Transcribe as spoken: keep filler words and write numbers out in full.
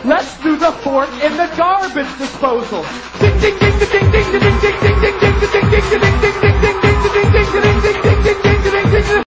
Let's do the fork in the garbage disposal. Ding, ding, ding, ding, ding, ding, ding, ding.